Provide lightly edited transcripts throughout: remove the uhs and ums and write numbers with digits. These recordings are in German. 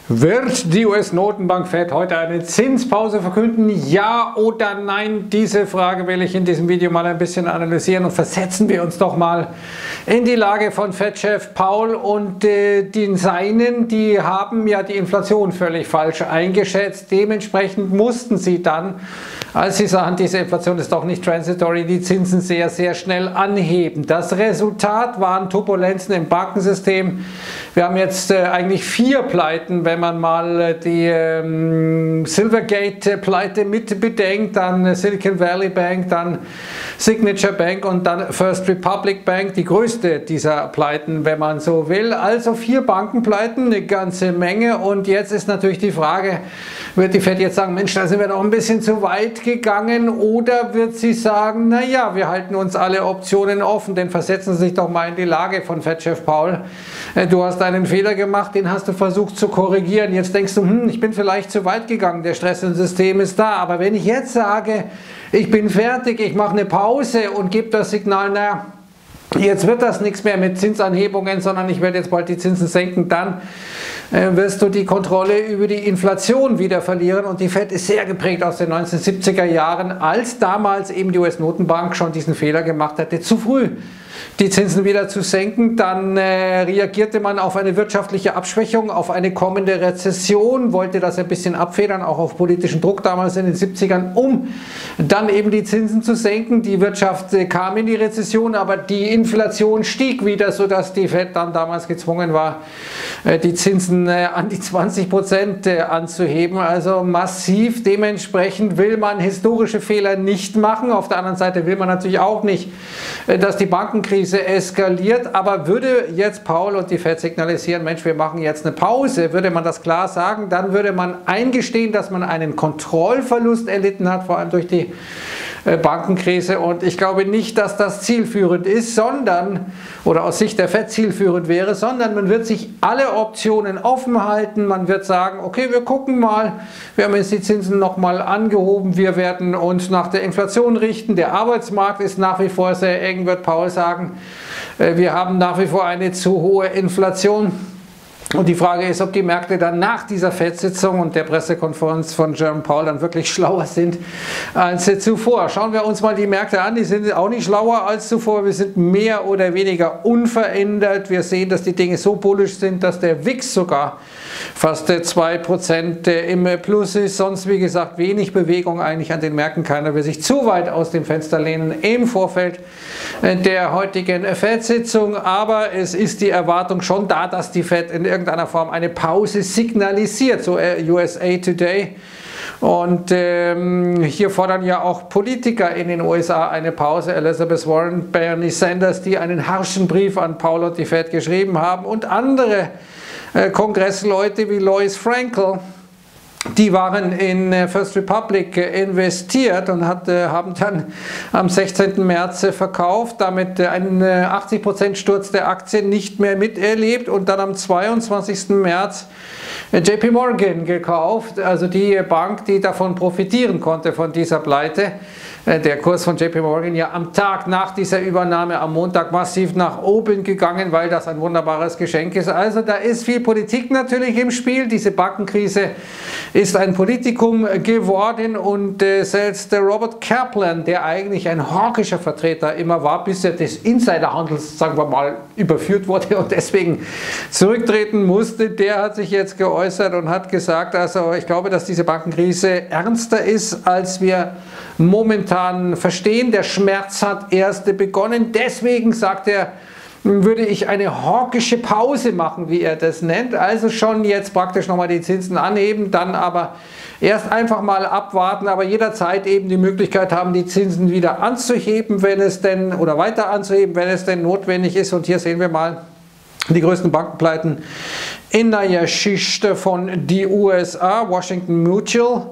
Wird die US-Notenbank Fed heute eine Zinspause verkünden? Ja oder nein? Diese Frage will ich in diesem Video mal ein bisschen analysieren und versetzen wir uns doch mal in die Lage von Fed-Chef Powell und den Seinen. Die haben ja die Inflation völlig falsch eingeschätzt. Dementsprechend mussten sie dann, als sie sahen, diese Inflation ist doch nicht transitory, die Zinsen sehr, sehr schnell anheben. Das Resultat waren Turbulenzen im Bankensystem. Wir haben jetzt eigentlich 4 Pleiten, wenn man mal die Silvergate-Pleite mit bedenkt, dann Silicon Valley Bank, dann Signature Bank und dann First Republic Bank, die größte dieser Pleiten, wenn man so will. Also 4 Bankenpleiten, eine ganze Menge. Und jetzt ist natürlich die Frage, wird die Fed jetzt sagen, Mensch, da sind wir doch ein bisschen zu weit gegangen, oder wird sie sagen, naja, wir halten uns alle Optionen offen, denn versetzen Sie sich doch mal in die Lage von Fed-Chef Powell. Du hast einen Fehler gemacht, den hast du versucht zu korrigieren. Jetzt denkst du, ich bin vielleicht zu weit gegangen, der Stress im System ist da. Aber wenn ich jetzt sage, ich bin fertig, ich mache eine Pause und gebe das Signal, naja, jetzt wird das nichts mehr mit Zinsanhebungen, sondern ich werde jetzt bald die Zinsen senken, dann wirst du die Kontrolle über die Inflation wieder verlieren. Und die Fed ist sehr geprägt aus den 1970er Jahren, als damals eben die US-Notenbank schon diesen Fehler gemacht hatte, zu früh die Zinsen wieder zu senken. Dann reagierte man auf eine wirtschaftliche Abschwächung, auf eine kommende Rezession, wollte das ein bisschen abfedern, auch auf politischen Druck damals in den 70ern, um dann eben die Zinsen zu senken. Die Wirtschaft kam in die Rezession, aber die Inflation stieg wieder, sodass die Fed dann damals gezwungen war, die Zinsen an die 20% anzuheben, also massiv. Dementsprechend will man historische Fehler nicht machen. Auf der anderen Seite will man natürlich auch nicht, dass die Bankenkrise eskaliert, aber würde jetzt Powell und die Fed signalisieren, Mensch, wir machen jetzt eine Pause, würde man das klar sagen, dann würde man eingestehen, dass man einen Kontrollverlust erlitten hat, vor allem durch die Bankenkrise, und ich glaube nicht, dass das zielführend ist, sondern, oder aus Sicht der Fed zielführend wäre, sondern man wird sich alle Optionen offen halten, man wird sagen, okay, wir gucken mal, wir haben jetzt die Zinsen nochmal angehoben, wir werden uns nach der Inflation richten, der Arbeitsmarkt ist nach wie vor sehr eng, wird Powell sagen, wir haben nach wie vor eine zu hohe Inflation. Und die Frage ist, ob die Märkte dann nach dieser FED-Sitzung und der Pressekonferenz von Jerome Powell dann wirklich schlauer sind als zuvor. Schauen wir uns mal die Märkte an, die sind auch nicht schlauer als zuvor. Wir sind mehr oder weniger unverändert. Wir sehen, dass die Dinge so bullisch sind, dass der WIX sogar fast 2% im Plus ist. Sonst, wie gesagt, wenig Bewegung eigentlich an den Märkten. Keiner will sich zu weit aus dem Fenster lehnen im Vorfeld der heutigen FED-Sitzung. Aber es ist die Erwartung schon da, dass die Fed in irgendeiner Form eine Pause signalisiert, so USA Today. Und hier fordern ja auch Politiker in den USA eine Pause. Elizabeth Warren, Bernie Sanders, die einen harschen Brief an Powell und die Fed geschrieben haben, und andere Kongressleute wie Lois Frankel, die waren in First Republic investiert und haben dann am 16. März verkauft, damit einen 80% Sturz der Aktien nicht mehr miterlebt, und dann am 22. März JP Morgan gekauft, also die Bank, die davon profitieren konnte von dieser Pleite. Der Kurs von JP Morgan ja am Tag nach dieser Übernahme am Montag massiv nach oben gegangen, weil das ein wunderbares Geschenk ist. Also da ist viel Politik natürlich im Spiel. Diese Bankenkrise ist ein Politikum geworden, und selbst der Robert Kaplan, der eigentlich ein hawkischer Vertreter immer war, bis er des Insiderhandels, sagen wir mal, überführt wurde und deswegen zurücktreten musste, der hat sich jetzt geäußert und hat gesagt, also ich glaube, dass diese Bankenkrise ernster ist, als wir momentan verstehen. Der Schmerz hat erst begonnen. Deswegen, sagt er, würde ich eine hawkische Pause machen, wie er das nennt. Also schon jetzt praktisch nochmal die Zinsen anheben, dann aber erst einfach mal abwarten, aber jederzeit eben die Möglichkeit haben, die Zinsen wieder anzuheben, wenn es denn, oder weiter anzuheben, wenn es denn notwendig ist. Und hier sehen wir mal die größten Bankenpleiten in der Geschichte von die USA. Washington Mutual,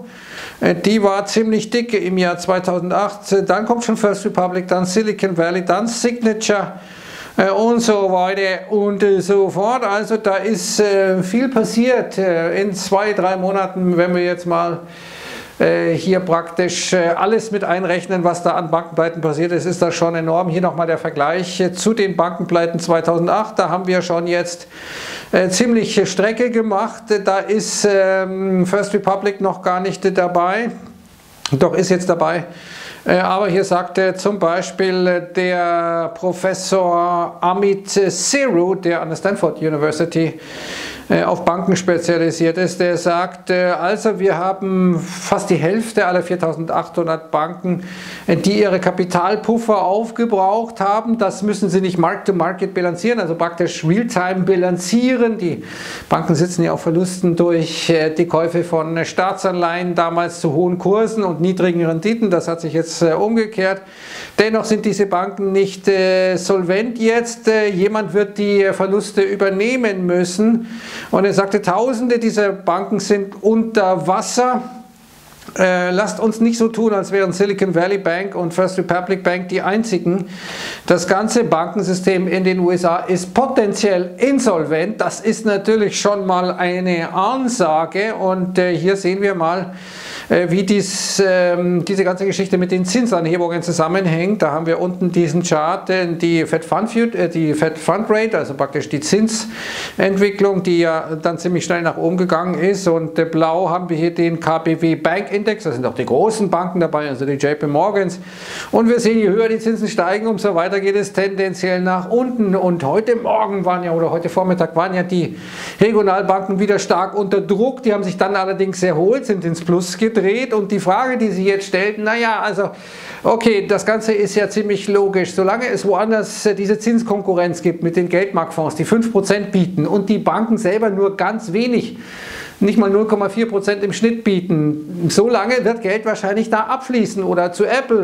die war ziemlich dicke im Jahr 2008, dann kommt schon First Republic, dann Silicon Valley, dann Signature und so weiter und so fort. Also da ist viel passiert in 2-3 Monaten, wenn wir jetzt mal hier praktisch alles mit einrechnen, was da an Bankenpleiten passiert ist, ist das schon enorm. Hier nochmal der Vergleich zu den Bankenpleiten 2008. Da haben wir schon jetzt ziemlich Strecke gemacht. Da ist First Republic noch gar nicht dabei. Doch ist jetzt dabei. Aber hier sagte zum Beispiel der Professor Amit Seru, der an der Stanford University auf Banken spezialisiert ist, der sagt, also wir haben fast die Hälfte aller 4.800 Banken, die ihre Kapitalpuffer aufgebraucht haben. Das müssen sie nicht Mark-to-Market bilanzieren, also praktisch Realtime bilanzieren. Die Banken sitzen ja auf Verlusten durch die Käufe von Staatsanleihen, damals zu hohen Kursen und niedrigen Renditen. Das hat sich jetzt umgekehrt. Dennoch sind diese Banken nicht solvent jetzt. Jemand wird die Verluste übernehmen müssen. Und er sagte, Tausende dieser Banken sind unter Wasser. Lasst uns nicht so tun, als wären Silicon Valley Bank und First Republic Bank die einzigen. Das ganze Bankensystem in den USA ist potenziell insolvent. Das ist natürlich schon mal eine Ansage. Und hier sehen wir mal, wie diese ganze Geschichte mit den Zinsanhebungen zusammenhängt. Da haben wir unten diesen Chart, die Fed Fund Rate, also praktisch die Zinsentwicklung, die ja dann ziemlich schnell nach oben gegangen ist. Und blau haben wir hier den KBW Bank Index, da sind auch die großen Banken dabei, also die JP Morgans. Und wir sehen, je höher die Zinsen steigen, umso weiter geht es tendenziell nach unten. Und heute Morgen waren ja, oder heute Vormittag waren ja die Regionalbanken wieder stark unter Druck. Die haben sich dann allerdings erholt, sind ins Plus gedreht. Und die Frage, die Sie jetzt stellten, naja, also okay, das Ganze ist ja ziemlich logisch. Solange es woanders diese Zinskonkurrenz gibt mit den Geldmarktfonds, die 5% bieten und die Banken selber nur ganz wenig, nicht mal 0,4% im Schnitt bieten, so lange wird Geld wahrscheinlich da abfließen oder zu Apple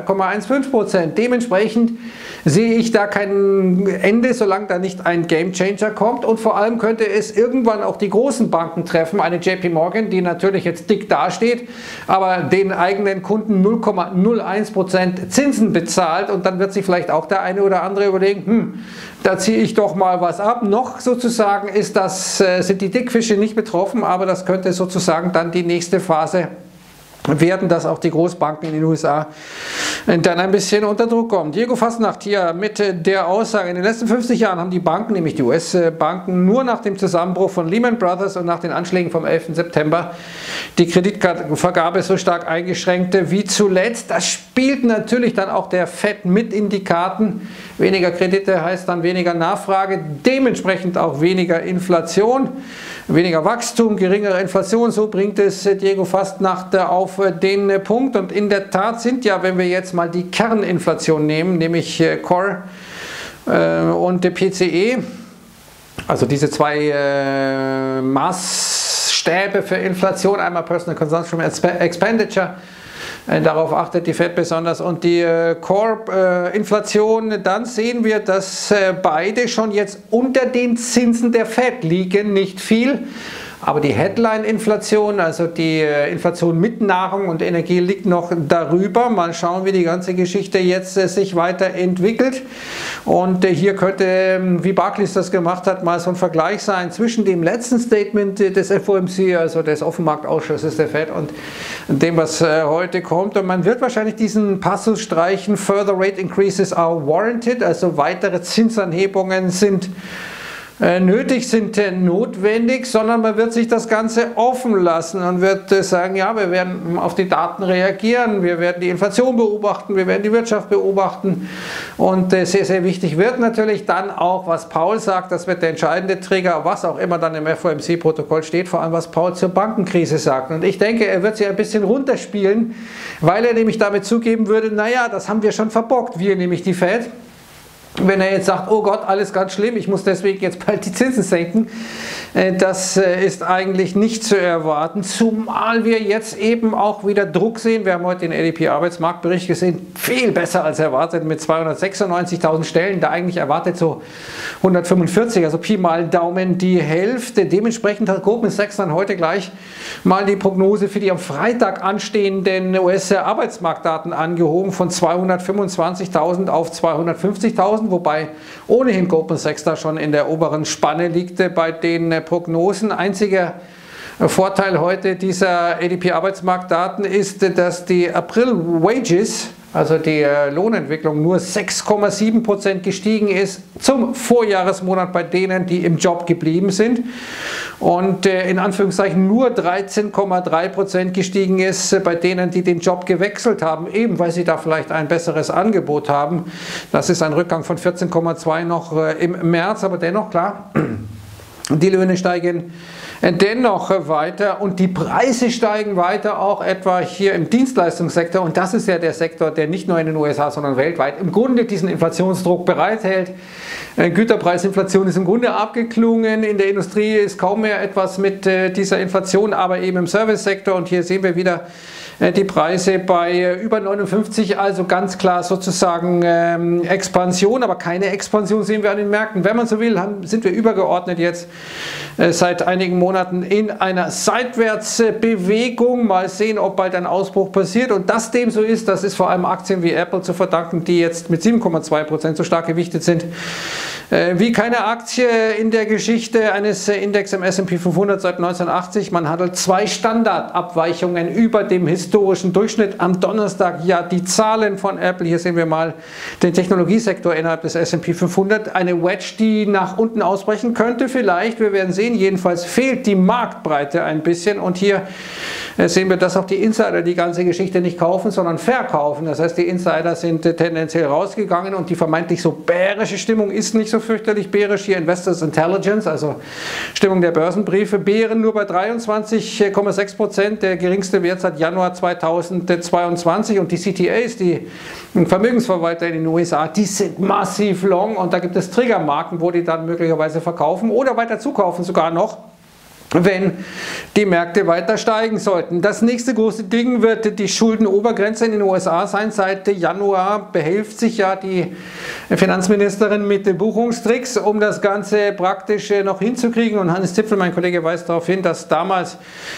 4,15%. Dementsprechend sehe ich da kein Ende, solange da nicht ein Gamechanger kommt, und vor allem könnte es irgendwann auch die großen Banken treffen, eine JP Morgan, die natürlich jetzt dick dasteht, aber den eigenen Kunden 0,01% Zinsen bezahlt, und dann wird sich vielleicht auch der eine oder andere überlegen, da ziehe ich doch mal was ab. Noch sozusagen sind die Dickfische nicht betroffen, aber das könnte sozusagen dann die nächste Phase werden, dass auch die Großbanken in den USA dann ein bisschen unter Druck kommen. Diego Fasnacht hier mit der Aussage, in den letzten 50 Jahren haben die Banken, nämlich die US-Banken, nur nach dem Zusammenbruch von Lehman Brothers und nach den Anschlägen vom 11. September die Kreditvergabe so stark eingeschränkt wie zuletzt. Das spielt natürlich dann auch der Fed mit in die Karten. Weniger Kredite heißt dann weniger Nachfrage, dementsprechend auch weniger Inflation, weniger Wachstum, geringere Inflation. So bringt es Diego Fasnacht auf den Punkt. Und in der Tat sind ja, wenn wir jetzt mal die Kerninflation nehmen, nämlich Core und der PCE, also diese zwei Maßstäbe für Inflation, einmal Personal Consumption Expenditure, darauf achtet die Fed besonders, und die Core-Inflation, dann sehen wir, dass beide schon jetzt unter den Zinsen der Fed liegen, nicht viel. Aber die Headline-Inflation, also die Inflation mit Nahrung und Energie, liegt noch darüber. Mal schauen, wie die ganze Geschichte jetzt sich weiterentwickelt. Und hier könnte, wie Barclays das gemacht hat, mal so ein Vergleich sein zwischen dem letzten Statement des FOMC, also des Offenmarktausschusses der Fed, und dem, was heute kommt. Und man wird wahrscheinlich diesen Passus streichen: Further rate increases are warranted, also weitere Zinsanhebungen sind nötig, sind notwendig, sondern man wird sich das Ganze offen lassen und wird sagen, ja, wir werden auf die Daten reagieren, wir werden die Inflation beobachten, wir werden die Wirtschaft beobachten, und sehr, sehr wichtig wird natürlich dann auch, was Paul sagt. Das wird der entscheidende Trigger, was auch immer dann im FOMC-Protokoll steht, vor allem was Paul zur Bankenkrise sagt. Und ich denke, er wird sie ein bisschen runterspielen, weil er nämlich damit zugeben würde, naja, das haben wir schon verbockt, wir nämlich die Fed. Wenn er jetzt sagt, oh Gott, alles ganz schlimm, ich muss deswegen jetzt bald die Zinsen senken, das ist eigentlich nicht zu erwarten, zumal wir jetzt eben auch wieder Druck sehen. Wir haben heute den ADP-Arbeitsmarktbericht gesehen, viel besser als erwartet, mit 296.000 Stellen, da eigentlich erwartet so 145, also Pi mal Daumen die Hälfte. Dementsprechend hat Goldman Sachs dann heute gleich mal die Prognose für die am Freitag anstehenden US-Arbeitsmarktdaten angehoben, von 225.000 auf 250.000, wobei ohnehin Goldman Sachs da schon in der oberen Spanne liegt bei den Prognosen. Einziger Vorteil heute dieser ADP-Arbeitsmarktdaten ist, dass die April-Wages, also die Lohnentwicklung, nur 6,7% gestiegen ist zum Vorjahresmonat bei denen, die im Job geblieben sind. Und in Anführungszeichen nur 13,3% gestiegen ist bei denen, die den Job gewechselt haben, eben weil sie da vielleicht ein besseres Angebot haben. Das ist ein Rückgang von 14,2 noch im März, aber dennoch klar, die Löhne steigen dennoch weiter und die Preise steigen weiter, auch etwa hier im Dienstleistungssektor, und das ist ja der Sektor, der nicht nur in den USA, sondern weltweit im Grunde diesen Inflationsdruck bereithält. Güterpreisinflation ist im Grunde abgeklungen, in der Industrie ist kaum mehr etwas mit dieser Inflation, aber eben im Servicesektor, und hier sehen wir wieder die Preise bei über 59, also ganz klar sozusagen Expansion, aber keine Expansion sehen wir an den Märkten. Wenn man so will, sind wir übergeordnet jetzt seit einigen Monaten in einer Seitwärtsbewegung. Mal sehen, ob bald ein Ausbruch passiert, und dass dem so ist, das ist vor allem Aktien wie Apple zu verdanken, die jetzt mit 7,2% so stark gewichtet sind wie keine Aktie in der Geschichte eines Index im S&P 500 seit 1980. Man handelt 2 Standardabweichungen über dem historischen Durchschnitt. Am Donnerstag ja die Zahlen von Apple. Hier sehen wir mal den Technologiesektor innerhalb des S&P 500. Eine Wedge, die nach unten ausbrechen könnte vielleicht. Wir werden sehen. Jedenfalls fehlt die Marktbreite ein bisschen. Und hier sehen wir, dass auch die Insider die ganze Geschichte nicht kaufen, sondern verkaufen. Das heißt, die Insider sind tendenziell rausgegangen und die vermeintlich so bärische Stimmung ist nicht so fürchterlich bärisch. Hier Investors Intelligence, also Stimmung der Börsenbriefe, Bären nur bei 23,6%, der geringste Wert seit Januar 2022, und die CTAs, die Vermögensverwalter in den USA, die sind massiv long, und da gibt es Triggermarken, wo die dann möglicherweise verkaufen oder weiter zukaufen sogar noch, wenn die Märkte weiter steigen sollten. Das nächste große Ding wird die Schuldenobergrenze in den USA sein. Seit Januar behelft sich ja die Finanzministerin mit den Buchungstricks, um das Ganze praktisch noch hinzukriegen. Und Hannes Zipfel, mein Kollege, weist darauf hin, dass damals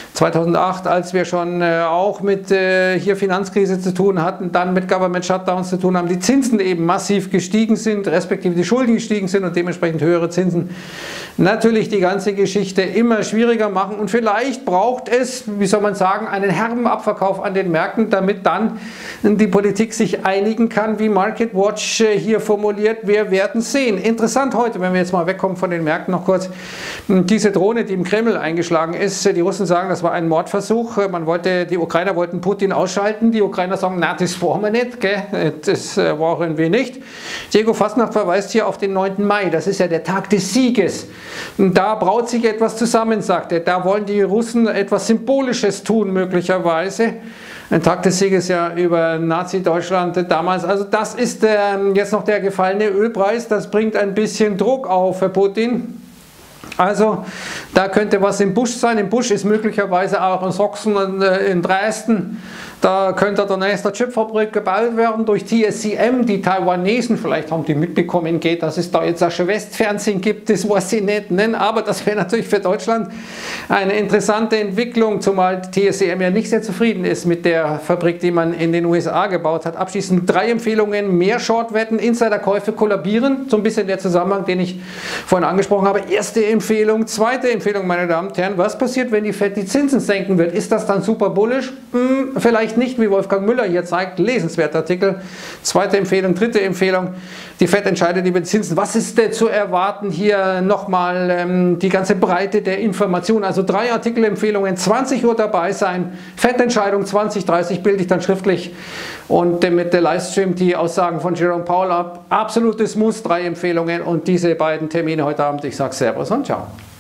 2008, als wir schon auch mit hier Finanzkrise zu tun hatten, dann mit Government Shutdowns zu tun haben, die Zinsen eben massiv gestiegen sind, respektive die Schulden gestiegen sind und dementsprechend höhere Zinsen natürlich die ganze Geschichte immer schwieriger machen, und vielleicht braucht es, wie soll man sagen, einen herben Abverkauf an den Märkten, damit dann die Politik sich einigen kann, wie Market Watch hier formuliert. Wir werden sehen. Interessant heute, wenn wir jetzt mal wegkommen von den Märkten, noch kurz diese Drohne, die im Kreml eingeschlagen ist. Die Russen sagen, das war ein Mordversuch. Die Ukrainer wollten Putin ausschalten. Die Ukrainer sagen, na, das wollen wir nicht, gell? Das wollen wir nicht. Diego Fasnacht verweist hier auf den 9. Mai. Das ist ja der Tag des Sieges. Da braut sich etwas zusammen, sagt er. Da wollen die Russen etwas Symbolisches tun, möglicherweise. Ein Tag des Sieges ja über Nazi-Deutschland damals. Also das ist jetzt noch der gefallene Ölpreis. Das bringt ein bisschen Druck auf Putin. Also da könnte was im Busch sein. Im Busch ist möglicherweise auch in Sachsen und in Dresden. Da könnte der nächste Chipfabrik gebaut werden durch TSMC, die Taiwanesen. Vielleicht haben die mitbekommen, dass es da jetzt auch schon Westfernsehen gibt, das weiß ich nicht nennen. Aber das wäre natürlich für Deutschland eine interessante Entwicklung, zumal TSMC ja nicht sehr zufrieden ist mit der Fabrik, die man in den USA gebaut hat. Abschließend 3 Empfehlungen: mehr Shortwetten, Insiderkäufe kollabieren. So ein bisschen der Zusammenhang, den ich vorhin angesprochen habe. Erste Empfehlung. Zweite Empfehlung, meine Damen und Herren: was passiert, wenn die Fed die Zinsen senken wird? Ist das dann super bullish? Vielleicht nicht, wie Wolfgang Müller hier zeigt. Lesenswerter Artikel. Zweite Empfehlung. Dritte Empfehlung: die Fed entscheidet über die Zinsen. Was ist denn zu erwarten? Hier nochmal die ganze Breite der Informationen. Also 3 Artikelempfehlungen, 20 Uhr dabei sein. Fed-Entscheidung 20:30 bilde ich dann schriftlich und mit der Livestream die Aussagen von Jerome Powell ab. Absolutes Muss, 3 Empfehlungen und diese beiden Termine heute Abend. Ich sage Servus und Ciao.